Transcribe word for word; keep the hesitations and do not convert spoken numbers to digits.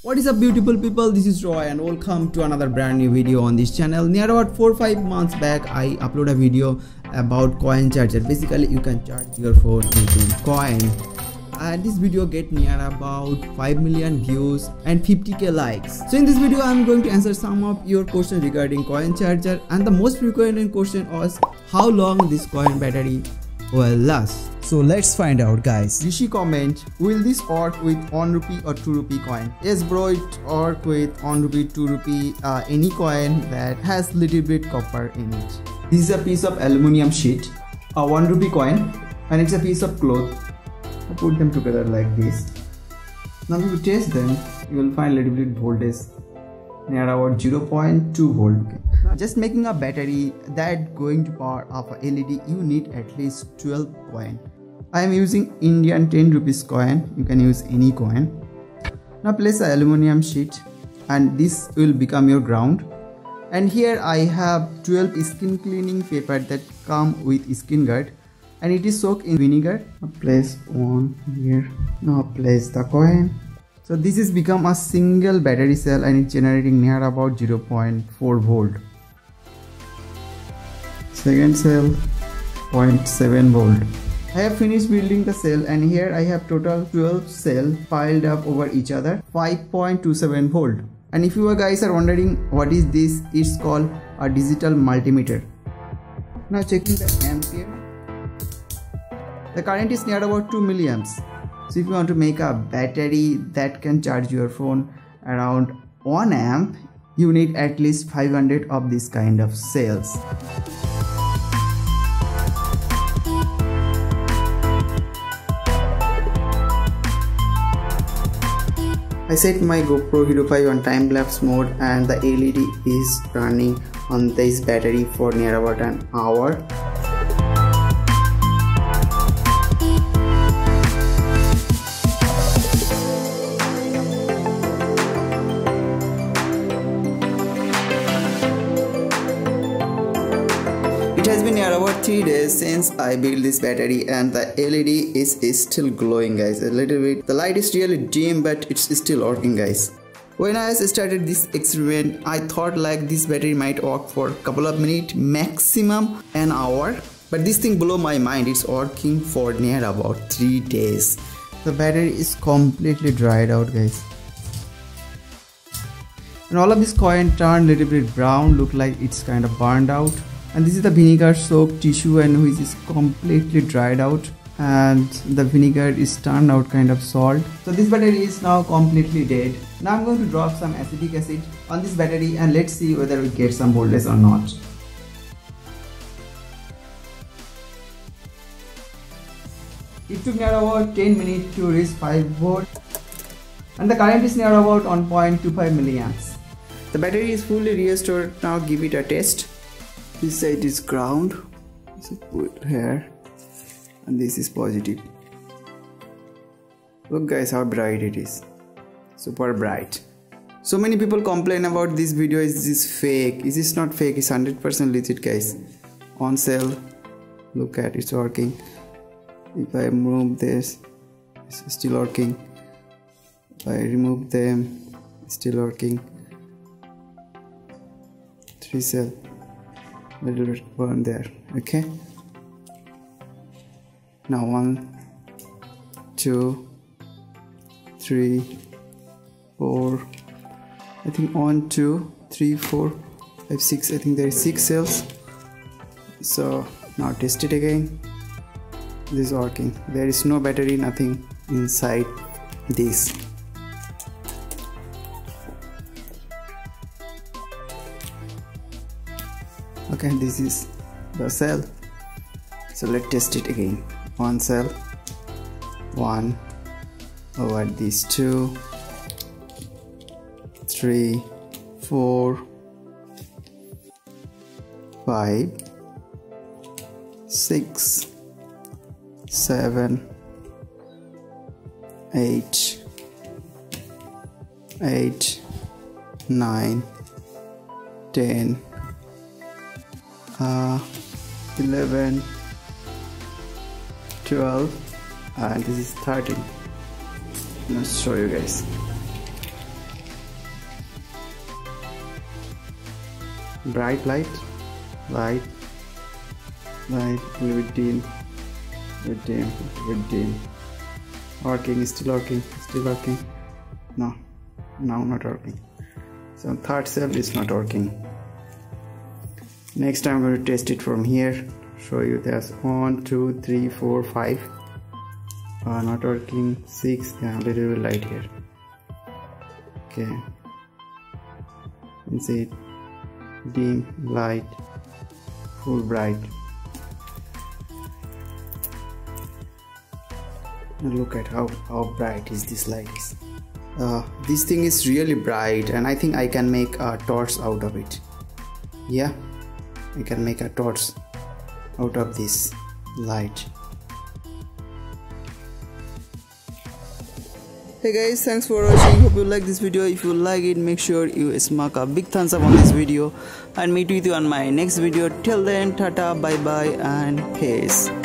What is up beautiful people, this is Roy and welcome to another brand new video on this channel. Near about four five months back I upload a video about coin charger. Basically you can charge your phone using coin, and this video get near about five million views and fifty K likes. So in this video I am going to answer some of your questions regarding coin charger, and the most frequent question was how long this coin battery will last. So let's find out guys. Rishi comment, will this work with one rupee or two rupee coin? Yes bro, it work with one rupee, two rupee, uh, any coin that has little bit copper in it. This is a piece of aluminum sheet, a one rupee coin, and it's a piece of cloth. I put them together like this. Now if you test them, you will find little bit voltage near about zero point two volt. Okay. Now just making a battery that going to power up a L E D, you need at least twelve coin. I am using Indian ten rupees coin. You can use any coin. Now place the aluminum sheet and this will become your ground. And here I have twelve skin cleaning paper that come with skin guard, and it is soaked in vinegar. Now place one here. Now place the coin. So this is become a single battery cell and it's generating near about zero point four volt. Second cell zero point seven volt. I have finished building the cell, and here I have total twelve cells piled up over each other, five point two seven volt. And if you guys are wondering what is this, it's called a digital multimeter. Now checking the ampere. The current is near about two milliamps. So if you want to make a battery that can charge your phone around one amp, you need at least five hundred of this kind of cells. I set my GoPro Hero five on time-lapse mode, and the L E D is running on this battery for near about an hour. It has been near about three days since I built this battery, and the L E D is, is still glowing guys, a little bit. The light is really dim, but it's still working guys. When I started this experiment, I thought like this battery might work for a couple of minutes, maximum an hour. But this thing blew my mind, it's working for near about three days. The battery is completely dried out guys. And all of this coin turned a little bit brown, look like it's kind of burned out. And this is the vinegar soaked tissue, and which is completely dried out, and the vinegar is turned out kind of salt. So this battery is now completely dead. Now I'm going to drop some acetic acid on this battery and let's see whether we get some voltage or not. It took near about ten minutes to reach five volt, and the current is near about one point two five milliamps. The battery is fully restored. Now give it a test. This side is ground, so put here, and this is positive. Look guys how bright it is, super bright. So many people complain about this video, is this fake? Is this not fake? It's one hundred percent legit guys. On cell, look at it's working. If I remove this, it's still working. If I remove them, it's still working. Three cell. Little bit burn there. Okay, now one, two, three, four, I think one, two, three, four, five, six. I think there is six cells. So now test it again. This is working. There is no battery, nothing inside this. Okay, this is the cell. So let's test it again. One cell, one over these two, three, four, five, six, seven, eight, eight, nine, ten. Uh, eleven, twelve, and this is thirteen. Let's show you guys. bright light, light, light, a little bit dim, a bit dim, a bit dim. Working, still working, still working. No, now not working. So third cell is not working. Next I'm going to test it from here. Show you there's one, two, three, four, five. Uh, not working. Six. Yeah, a little bit light here. Okay. You can see it. Dim, light, full bright. Now look at how how bright is this light is. Uh, this thing is really bright, and I think I can make a torch out of it. Yeah, I can make a torch out of this light. Hey guys, thanks for watching. Hope you like this video. If you like it, make sure you smack a big thumbs up on this video, and meet with you on my next video. Till then, tata, bye bye, and peace.